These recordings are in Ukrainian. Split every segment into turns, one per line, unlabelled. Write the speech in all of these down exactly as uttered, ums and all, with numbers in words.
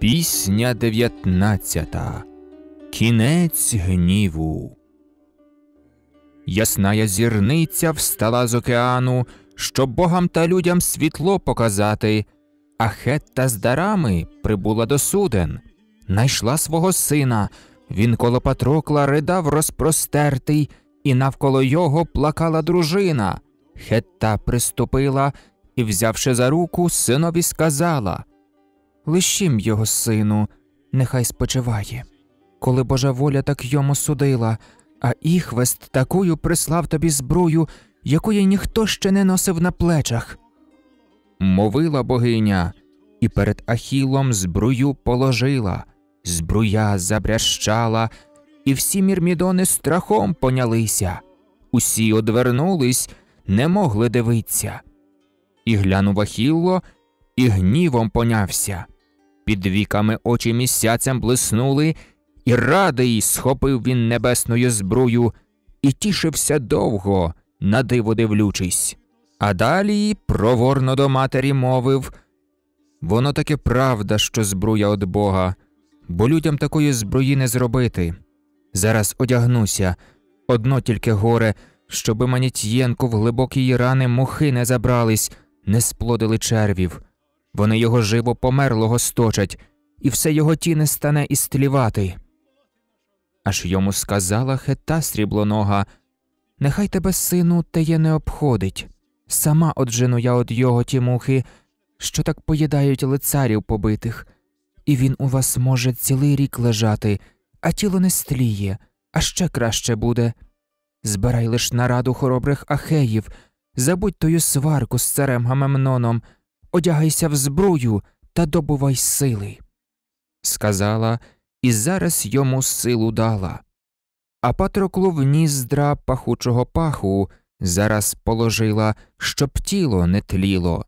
Пісня дев'ятнадцята. Кінець гніву. Ясная зірниця встала з океану, щоб богам та людям світло показати. А Хетта з дарами прибула до суден. Найшла свого сина, він коло Патрокла ридав розпростертий, і навколо його плакала дружина. Хетта приступила і, взявши за руку, синові сказала: «Лишім його, сину, нехай спочиває. Коли Божа воля так йому судила, а Іхвест такую прислав тобі збрую, якої ніхто ще не носив на плечах». Мовила богиня, і перед Ахіллом збрую положила. Збруя забрящала, і всі мірмідони страхом понялися. Усі одвернулись, не могли дивиться. І глянув Ахілло, і гнівом понявся. Під віками очі місяцем блиснули, і радий схопив він небесною збрую, і тішився довго, на диво дивлючись. А далі проворно до матері мовив: «Воно таки правда, що збруя од Бога, бо людям такої зброї не зробити. Зараз одягнуся, одно тільки горе, щоби Манітьєнку в глибокі рани мухи не забрались, не сплодили червів. Вони його живо померлого сточать, і все його тіне стане істлівати». Аж йому сказала Хетта сріблонога: «Нехай тебе, сину, теє не обходить. Сама оджену я од його ті мухи, що так поїдають лицарів побитих. І він у вас може цілий рік лежати, а тіло не стліє, а ще краще буде. Збирай лиш нараду хоробрих ахеїв, забудь тою сварку з царем Гамемноном, одягайся в збрую та добувай сили». Сказала, і зараз йому силу дала. А Патроклу в ніздра пахучого паху зараз положила, щоб тіло не тліло.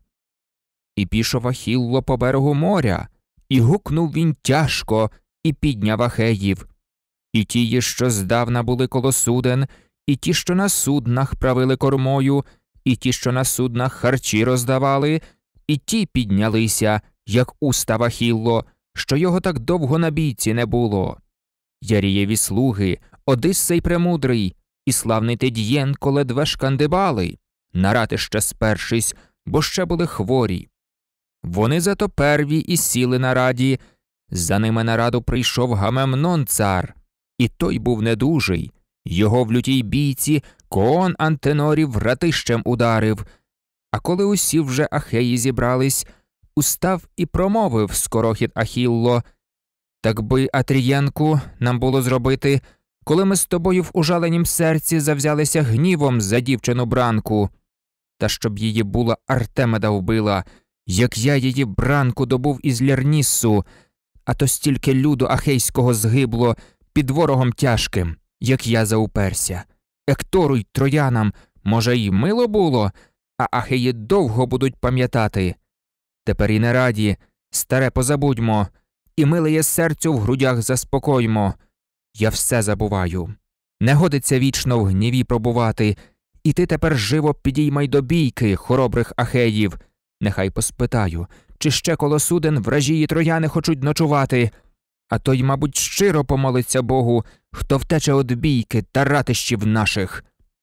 І пішов Ахілло по берегу моря, і гукнув він тяжко, і підняв ахеїв. І ті, що здавна були коло суден, і ті, що на суднах правили кормою, і ті, що на суднах харчі роздавали, і ті піднялися, як устав Ахілло, що його так довго на бійці не було. Ярієві слуги, Одиссей премудрий, і славний Тидієнко ледве шкандибали, на ратище спершись, бо ще були хворі. Вони зато перві і сіли на раді, за ними на раду прийшов Гамемнон цар, і той був недужий, його в лютій бійці Коон Антенорів ратищем ударив. А коли усі вже ахеї зібрались, устав і промовив скорохід Ахілло: «Так би, Атрієнку, нам було зробити, коли ми з тобою в ужаленім серці завзялися гнівом за дівчину бранку. Та щоб її була Артемида вбила, як я її бранку добув із Лярніссу, а то стільки люду ахейського згибло під ворогом тяжким, як я зауперся. Ектору й троянам, може, й мило було, а ахеї довго будуть пам'ятати. Тепер і не раді, старе позабудьмо, і милеє серцю в грудях заспокоймо. Я все забуваю. Не годиться вічно в гніві пробувати, і ти тепер живо підіймай до бійки хоробрих ахеїв. Нехай поспитаю, чи ще коло суден вражії трояни хочуть ночувати, а той, мабуть, щиро помолиться Богу, хто втече од бійки та ратищів наших».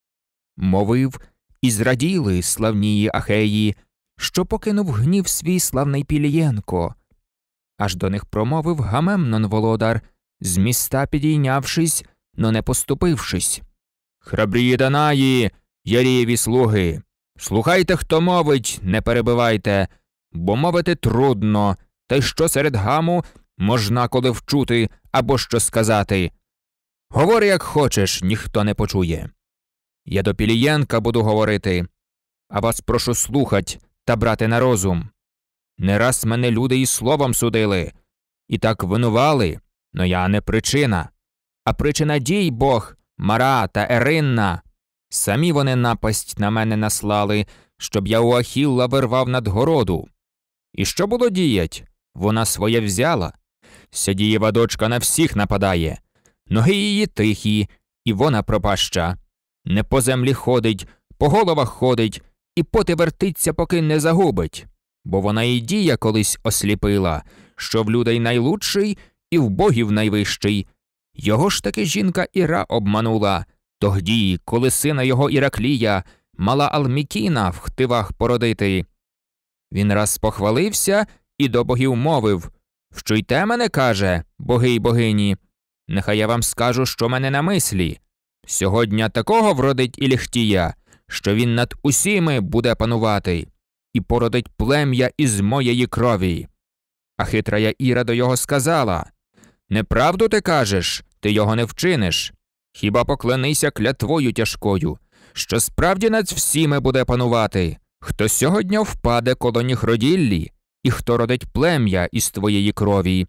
Мовив, і зраділи славнії ахеї, що покинув гнів свій славний Пілієнко. Аж до них промовив Гамемнон володар, з міста підійнявшись, но не поступившись: «Храбрі Данаї, Ярієві слуги, слухайте, хто мовить, не перебивайте, бо мовити трудно, та й що серед гаму можна коли вчути або що сказати. Говори, як хочеш, ніхто не почує. Я до Пілієнка буду говорити, а вас прошу слухать та брати на розум. Не раз мене люди і словом судили, і так винували, но я не причина. А причина дій Бог, Мара та Еринна. Самі вони напасть на мене наслали, щоб я у Ахілла вирвав надгороду. І що було діять? Вона своє взяла. Сядієва дочка на всіх нападає. Ноги її тихі, і вона пропаща. Не по землі ходить, по головах ходить, і поти вертиться, поки не загубить. Бо вона і дія колись осліпила, що в людей найлучший і в богів найвищий. Його ж таки жінка Іра обманула, тогді, коли сина його Іраклія мала Алмікіна в хтивах породити. Він раз похвалився і до богів мовив: «Вчуйте мене, каже, боги й богині, нехай я вам скажу, що мене на мислі. Сьогодні такого вродить Іліхтія, що він над усіми буде панувати, і породить плем'я із моєї крові». А хитрая Іра до його сказала: «Неправду ти кажеш, ти його не вчиниш. Хіба поклянися клятвою тяжкою, що справді над всіми буде панувати, хто сьогодні впаде коло ніг роділлі, і хто родить плем'я із твоєї крові».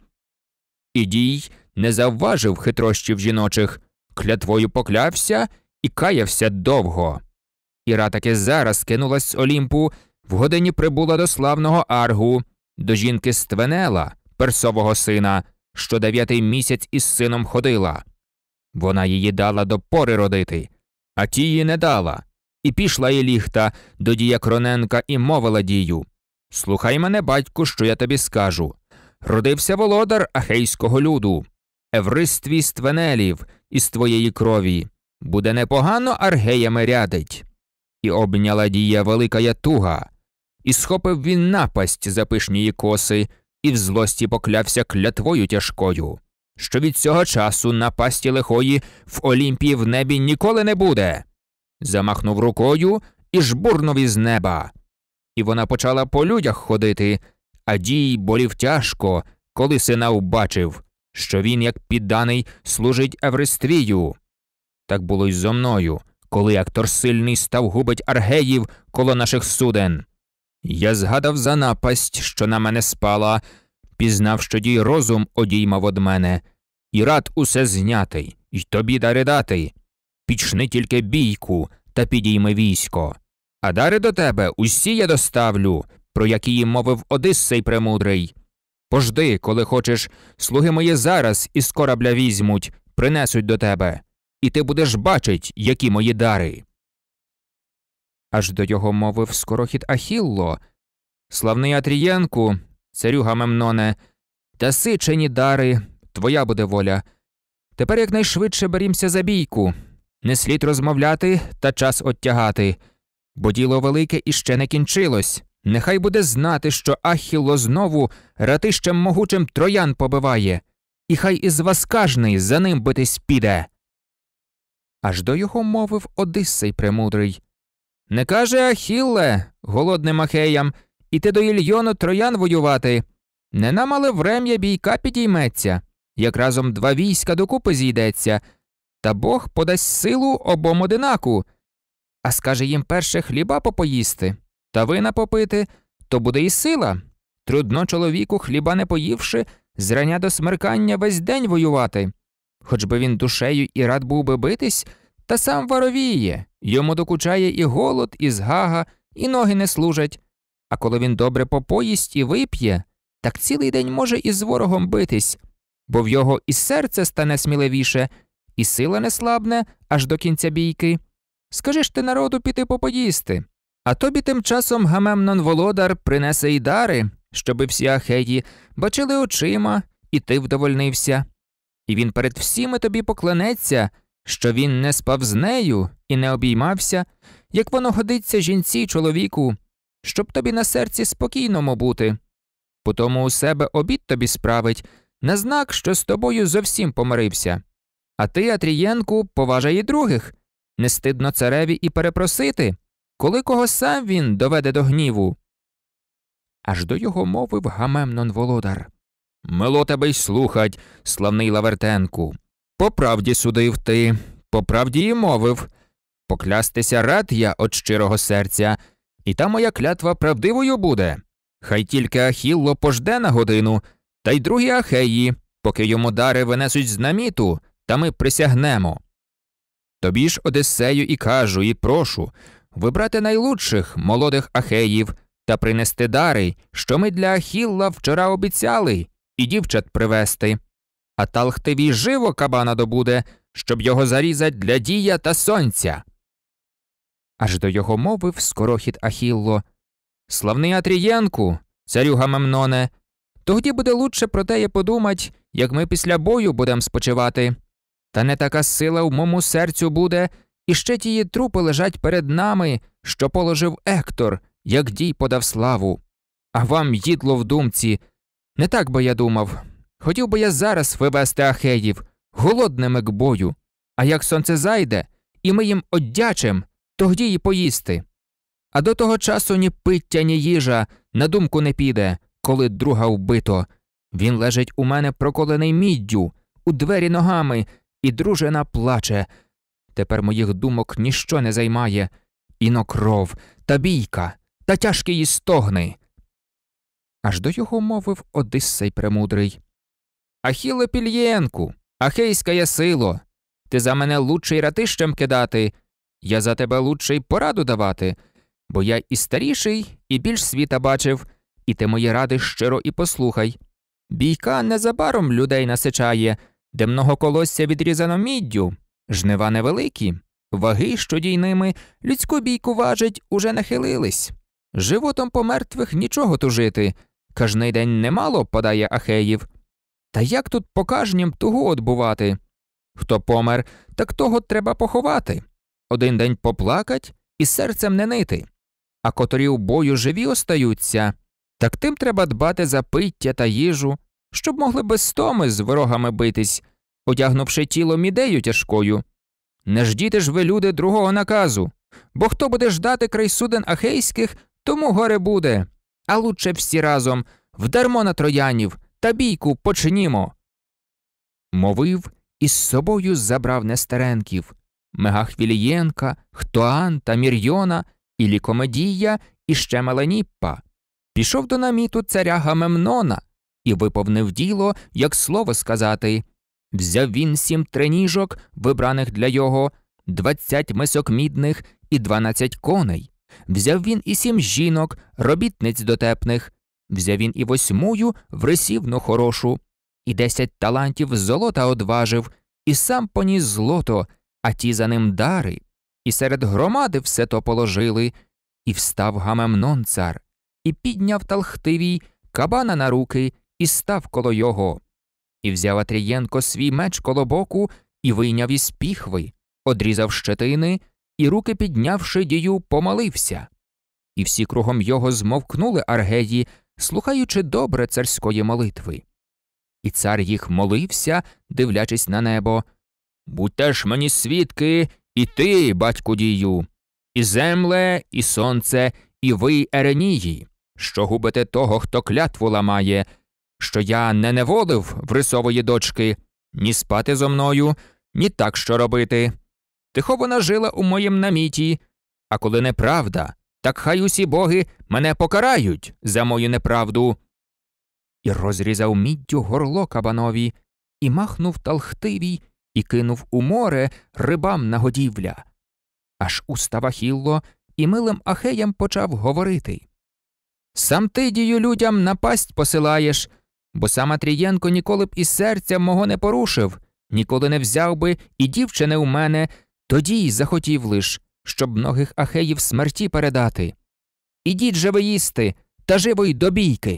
І дій не завважив хитрощів жіночих, клятвою поклявся і каявся довго. Іра таки зараз кинулась з Олімпу, в годині прибула до славного Аргу, до жінки Ственела, персового сина, що дев'ятий місяць із сином ходила. Вона її дала до пори родити, а тії не дала. І пішла Іліхта до дія Кроненка і мовила дію: «Слухай мене, батьку, що я тобі скажу. Родився володар ахейського люду, Евриствій Ственелів із твоєї крові. Буде непогано аргеями рядить». І обняла дія велика ятуга. І схопив він напасть за пишнії коси, і в злості поклявся клятвою тяжкою, що від цього часу напасті лихої в Олімпії в небі ніколи не буде. Замахнув рукою і жбурнув із неба. І вона почала по людях ходити, а дій болів тяжко, коли сина убачив, що він, як підданий, служить Евриствію. Так було й зо мною, коли актор сильний став губить аргеїв коло наших суден. Я згадав за напасть, що на мене спала, пізнав, що дій розум одіймав од мене, і рад усе зняти, й тобі дари дати. Пічни тільки бійку та підійми військо. А дари до тебе усі я доставлю, про які їм мовив Одиссей премудрий. Пожди, коли хочеш, слуги мої зараз із корабля візьмуть, принесуть до тебе, і ти будеш бачить, які мої дари». Аж до його мовив скорохід Ахілло: «Славний Атрієнку, царю Гамемноне, даси чені дари, твоя буде воля. Тепер якнайшвидше берімся за бійку. Не слід розмовляти та час оттягати, бо діло велике іще не кінчилось. Нехай буде знати, що Ахілло знову ратищем могучим троян побиває, і хай із вас кожний за ним битись піде». Аж до його мовив Одиссей премудрий: «Не каже Ахілле, голодним ахеям, іти до Ільйону троян воювати. Не нам, але врем'я бійка підійметься, як разом два війська докупи зійдеться, та Бог подасть силу обом одинаку. А скаже їм перше хліба попоїсти, та вина попити, то буде і сила. Трудно чоловіку, хліба не поївши, зрання до смеркання весь день воювати. Хоч би він душею і рад був би битись, та сам варовіє, йому докучає і голод, і згага, і ноги не служать. А коли він добре попоїсть і вип'є, так цілий день може із ворогом битись, бо в його і серце стане сміливіше, і сила не слабне аж до кінця бійки. Скажи ж ти народу піти попоїсти, а тобі тим часом Гамемнон володар принесе й дари, щоби всі ахеї бачили очима, і ти вдовольнився. І він перед всіми тобі поклянеться, що він не спав з нею і не обіймався, як воно годиться жінці й чоловіку, щоб тобі на серці спокійному бути. Потому у себе обід тобі справить, на знак, що з тобою зовсім помирився. А ти, Атрієнку, поважай і других, не стидно цареві і перепросити, коли кого сам він доведе до гніву». Аж до його мовив Гамемнон володар: «Мило тебе й слухать, славний Лавертенку. По правді судив ти, по правді і мовив. Поклястися рад я от щирого серця, і та моя клятва правдивою буде. Хай тільки Ахілло пожде на годину, та й другі ахеї, поки йому дари винесуть з наміту, та ми присягнемо. Тобі ж, Одиссею, і кажу, і прошу вибрати найлучших молодих ахеїв та принести дари, що ми для Ахілла вчора обіцяли, і дівчат привезти. А Талхтевій живо кабана добуде, щоб його зарізать для Дія та Сонця». Аж до його мовив скорохід Ахілло: «Славний Атрієнку, царю Гамемноне, Тоді буде лучше про теє подумать, як ми після бою будем спочивати. Та не така сила в мому серцю буде, і ще тії трупи лежать перед нами, що положив Ектор, як дій подав славу. А вам їдло в думці. Не так би я думав. Хотів би я зараз вивести ахеїв, голодними к бою. А як сонце зайде, і ми їм оддячим, тоді й поїсти. А до того часу ні пиття, ні їжа на думку не піде, коли друга вбито. Він лежить у мене проколений міддю, у двері ногами, і дружина плаче. Тепер моїх думок ніщо не займає. Іно кров, та бійка, та тяжкі її стогни. Аж до його мовив Одиссей премудрий. Ахілле Пільєнку, ахейська є сило, ти за мене лучший ратищем кидати, я за тебе лучший пораду давати, бо я і старіший, і більш світа бачив, і ти мої ради щиро і послухай. Бійка незабаром людей насичає, де много колосся відрізано міддю, жнива невеликі, ваги, що дійними, людську бійку важить, уже нахилились. Животом по мертвих нічого тужити, кожний день немало подає ахеїв. Та як тут по кажнім тугу отбувати? Хто помер, так того треба поховати. Один день поплакать і серцем не нити. А котрі у бою живі остаються, так тим треба дбати за пиття та їжу, щоб могли без стоми з ворогами битись, одягнувши тіло мідею тяжкою. Не ждіте ж ви, люди, другого наказу, бо хто буде ждати край суден ахейських, тому горе буде. А лучше всі разом вдармо на троянів та бійку почнімо. Мовив і з собою забрав Нестеренків, Мегахвілієнка, Хтоан та Мірйона, і Лікомедія, і ще Меленіппа. Пішов до наміту царя Гамемнона і виповнив діло, як слово сказати. Взяв він сім треніжок, вибраних для його, двадцять мисок мідних і дванадцять коней. Взяв він і сім жінок, робітниць дотепних. Взяв він і восьмую врисівну хорошу, і десять талантів золота одважив, і сам поніс злото, а ті за ним дари. І серед громади все то положили. І встав Гамемнон цар, і підняв Талхтивій кабана на руки, і став коло його. І взяв Атрієнко свій меч коло боку, і вийняв із піхви, одрізав щетини, і руки піднявши дію, помолився. І всі кругом його змовкнули аргеї, слухаючи добре царської молитви. І цар їх молився, дивлячись на небо. «Будьте ж мені свідки, і ти, батьку дію, і земле, і сонце, і ви, Еренії, що губите того, хто клятву ламає, що я не неволив Врисової дочки, ні спати зо мною, ні так що робити. Тихо вона жила у моїм наміті, а коли неправда, так хай усі боги мене покарають за мою неправду». І розрізав міддю горло кабанові, і махнув Талхтивій, і кинув у море рибам на годівля. Аж устав Ахілло і милим ахеям почав говорити. «Сам ти, дію, людям напасть посилаєш, бо сам Атрієнко ніколи б із серця мого не порушив, ніколи не взяв би і дівчини у мене, тоді й захотів лиш, щоб многих ахеїв смерті передати. Ідіть же ви їсти, та живо й до бійки!»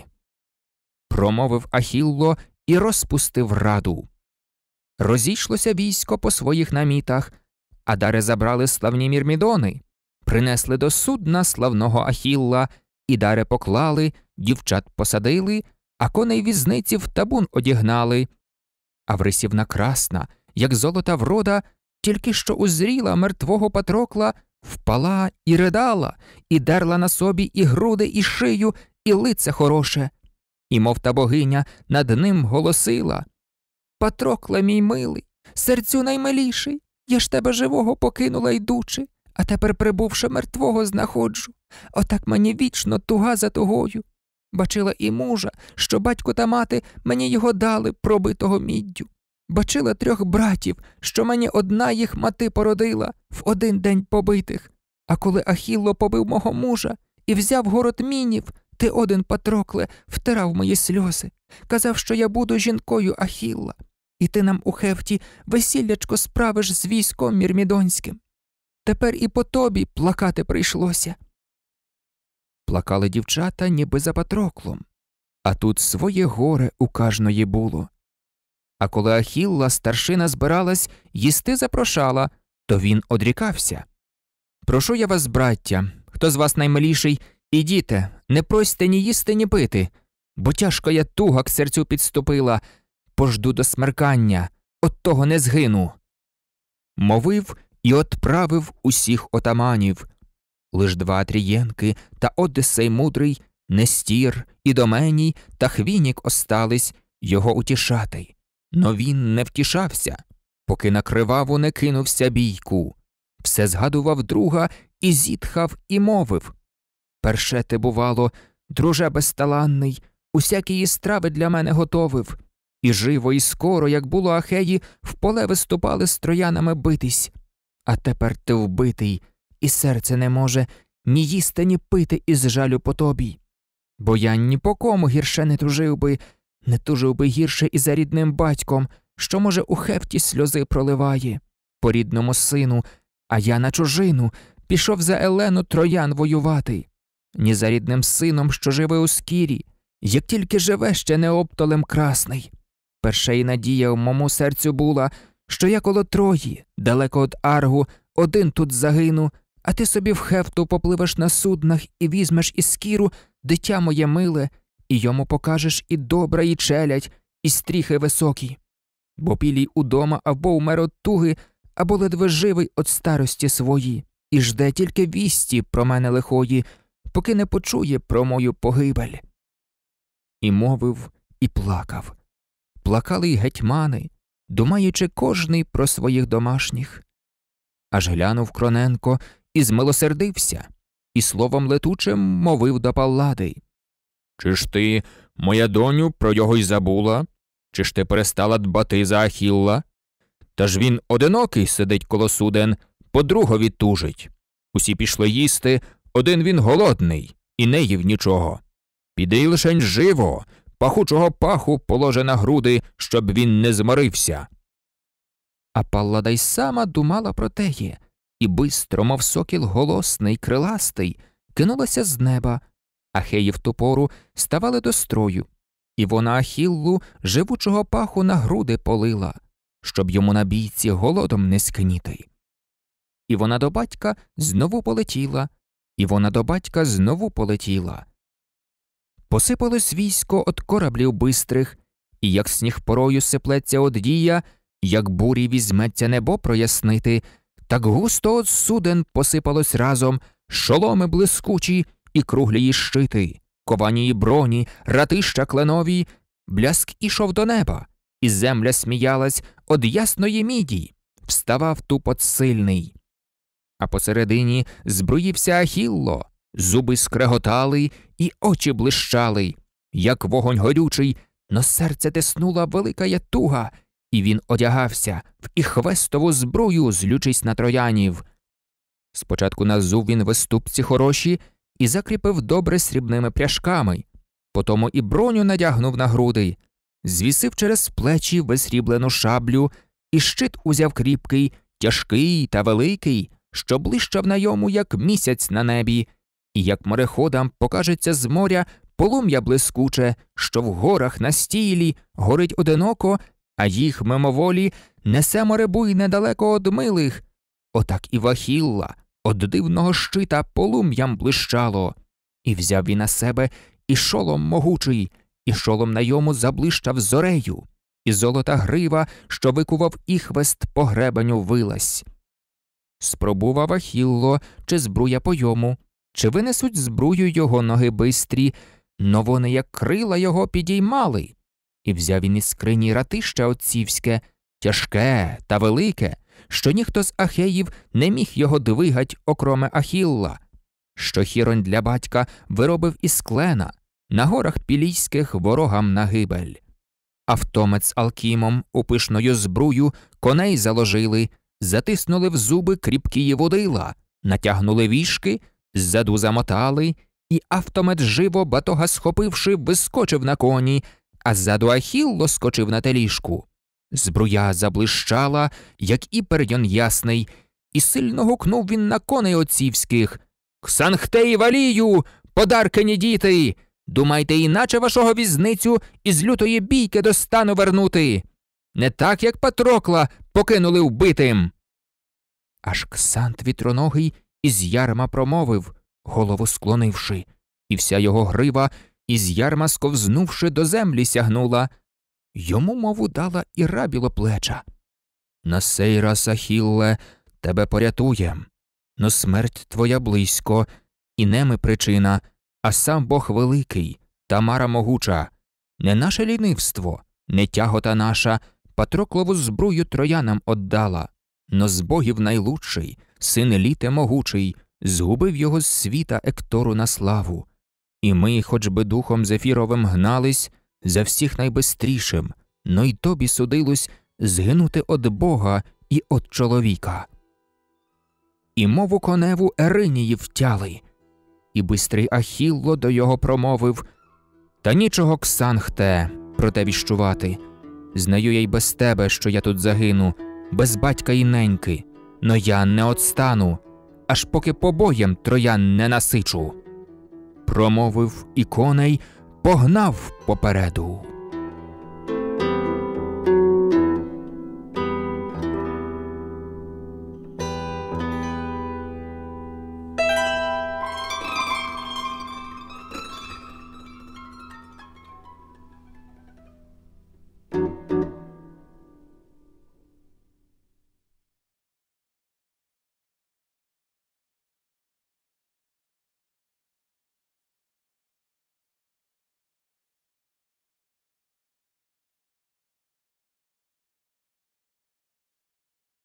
Промовив Ахілло і розпустив раду. Розійшлося військо по своїх намітах, а дари забрали славні мірмідони, принесли до судна славного Ахілла, і дари поклали, дівчат посадили, а коней візниці в табун одігнали. А Врисівна красна, як золота врода, тільки що узріла мертвого Патрокла, впала і ридала, і дерла на собі і груди, і шию, і лице хороше. І мов та богиня над ним голосила: «Патрокле, мій милий, серцю наймиліший, я ж тебе живого покинула йдучи, а тепер, прибувши, мертвого знаходжу. Отак мені вічно туга за тугою. Бачила і мужа, що батько та мати мені його дали, пробитого міддю. Бачила трьох братів, що мені одна їх мати породила, в один день побитих. А коли Ахілло побив мого мужа і взяв город Мінів, ти один, Патрокле, втирав мої сльози, казав, що я буду жінкою Ахілла, і ти нам у Хефті весіллячко справиш з військом мірмідонським. Тепер і по тобі плакати прийшлося». Плакали дівчата ніби за Патроклом, а тут своє горе у кожної було. А коли Ахілла старшина збиралась їсти запрошала, то він одрікався. «Прошу я вас, браття, хто з вас наймиліший, ідіте, не просьте ні їсти, ні пити, бо тяжко я туга к серцю підступила, пожду до смеркання, от того не згину». Мовив і отправив усіх отаманів. Лиш два Атрієнки та Одисей мудрий, Нестір, Ідоменій та Хвінік остались його утішати. Но він не втішався, поки на криваву не кинувся бійку. Все згадував друга і зітхав, і мовив: «Перше ти, бувало, друже безталанний, усякі страви для мене готовив. І живо, і скоро, як було Ахеї, в поле виступали з троянами битись. А тепер ти вбитий, і серце не може ні їсти, ні пити із жалю по тобі. Бо я ні по кому гірше не тужив би, не тужив би гірше і за рідним батьком, що, може, у хефті сльози проливає, по рідному сину, а я на чужину пішов за Елену троян воювати. Ні за рідним сином, що живе у скірі, як тільки живе ще не оптолем красний. Перша й надія в мому серцю була, що я коло Трої, далеко від Аргу, один тут загину, а ти собі в хефту попливеш на суднах і візьмеш із скіру дитя моє миле, і йому покажеш і добра, і челядь, і стріхи високі. Бо пілій удома або умер от туги, або ледве живий от старості свої, і жде тільки вісті про мене лихої, поки не почує про мою погибель». І мовив, і плакав. Плакали й гетьмани, думаючи кожний про своїх домашніх. Аж глянув Кроненко і змилосердився, і словом летучим мовив до Паллади: «Чи ж ти, моя доню, про його й забула? Чи ж ти перестала дбати за Ахілла? Та ж він одинокий сидить коло суден, по другові тужить. Усі пішли їсти, один він голодний, і не їв нічого. Піди й лишень живо, пахучого паху положе на груди, щоб він не зморився». А Паллада й сама думала про теє, і бистро, мов сокіл голосний, криластий, кинулася з неба. Ахеї в ту пору ставали до строю, і вона Ахіллу живучого паху на груди полила, щоб йому на бійці голодом не скніти. І вона до батька знову полетіла, і вона до батька знову полетіла. Посипалось військо от кораблів бистрих, і як сніг порою сиплеться од дія, як бурі візьметься небо прояснити, так густо от суден посипалось разом шоломи блискучі і круглії щити, кованії броні, ратища кленові, бляск ішов до неба, і земля сміялась од ясної міді, вставав тупот сильний. А посередині збруївся Ахілло, зуби скреготали і очі блищали, як вогонь горючий, но серце тиснула велика ятуга, і він одягався в іхвестову зброю, злючись на троянів. Спочатку назув він виступці хороші і закріпив добре срібними пряжками, потому і броню надягнув на груди, звісив через плечі висріблену шаблю, і щит узяв кріпкий, тяжкий та великий, що блищав на йому, як місяць на небі, і як мореходам покажеться з моря полум'я блискуче, що в горах на стілі горить одиноко, а їх мимоволі несе море буйне далеко од милих. Отак і в Ахілла од дивного щита полум'ям блищало. І взяв він на себе і шолом могучий, і шолом на йому заблищав зорею, і золота грива, що викував іхвест по гребеню вилась. Спробував Ахілло, чи збруя по йому, чи винесуть збрую його ноги бистрі, но вони як крила його підіймали. І взяв він із скрині ратища отцівське, тяжке та велике, що ніхто з Ахеїв не міг його двигать, окроме Ахілла, що Хіронь для батька виробив із клена, на горах пілійських ворогам на гибель. Автомець Алкімом у пишною збрую коней заложили, затиснули в зуби кріпкії водила, натягнули вішки, ззаду замотали, і автомет живо, батога схопивши, вискочив на коні, а ззаду Ахілло скочив на теліжку. Збруя заблищала, як іперйон ясний, і сильно гукнув він на коней отцівських: «Ксанхтеї валію, подаркані діти! Думаєте, іначе вашого візницю із лютої бійки до стану вернути? Не так, як Патрокла покинули вбитим. Аж Ксант Вітроногий із ярма промовив, голову склонивши, і вся його грива, із ярма сковзнувши, до землі сягнула. Йому мову дала і Білоплеча. На сей раз, Ахілле, тебе порятуєм, но смерть твоя близько, і не ми причина, а сам Бог великий, Тамара могуча. Не наше лінивство, не тягота наша, Патроклову збрую троянам оддала, но з богів найлучший, син Літе могучий, згубив його з світа Ектору на славу. І ми, хоч би духом Зефіровим гнались, за всіх найбистрішим, но й тобі судилось згинути од Бога і од чоловіка. І мову коневу Еринії втяли, і бистрий Ахілло до його промовив: «Та нічого, Ксанхте, про те віщувати. Знаю я й без тебе, що я тут загину, без батька і неньки, но я не отстану, аж поки побоєм троян не насичу». Промовив і коней погнав попереду.